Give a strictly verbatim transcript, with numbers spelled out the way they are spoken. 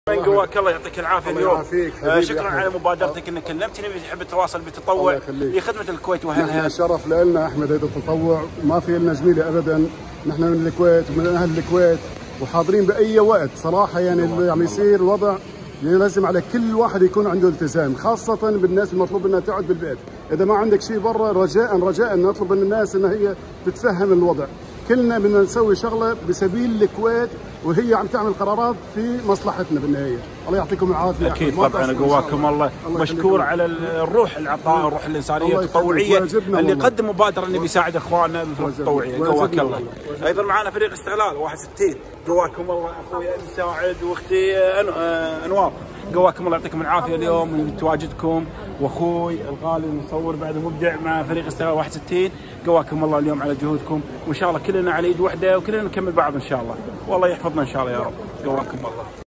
قواك الله يعطيك العافيه اليوم. آه شكرا على مبادرتك انك كلمتني بتحب التواصل بالتطوع لخدمه الكويت واهلها. نحن شرف لنا احمد هذا التطوع وما في لنا زميله ابدا. نحن من الكويت ومن اهل الكويت وحاضرين باي وقت صراحه. يعني اللي عم يصير الوضع لازم على كل واحد يكون عنده التزام، خاصه بالناس المطلوب انها تقعد بالبيت. اذا ما عندك شيء برا رجاء رجاء نطلب من الناس انها هي تتفهم الوضع. كلنا بدنا نسوي شغله بسبيل الكويت وهي عم تعمل قرارات في مصلحتنا بالنهايه. الله يعطيكم العافيه. اكيد طبعا قواكم الله. مشكور على الروح العطاء، الروح الانسانيه التطوعيه اللي قدم مبادره انه بيساعد اخواننا بالتطوعيه. قواك الله. ايضا معنا فريق استغلال واحد وستين. قواكم الله اخوي ساعد واختي انوار. قواكم الله يعطيكم العافيه اليوم من تواجدكم، واخوي الغالي المصور بعد مبدع مع فريق استغلال واحد وستين. قواكم الله اليوم على جهودكم، وان شاء الله كلنا على يد واحده وكلنا نكمل بعض ان شاء الله، والله يحفظنا ان شاء الله يا رب. قواكم الله.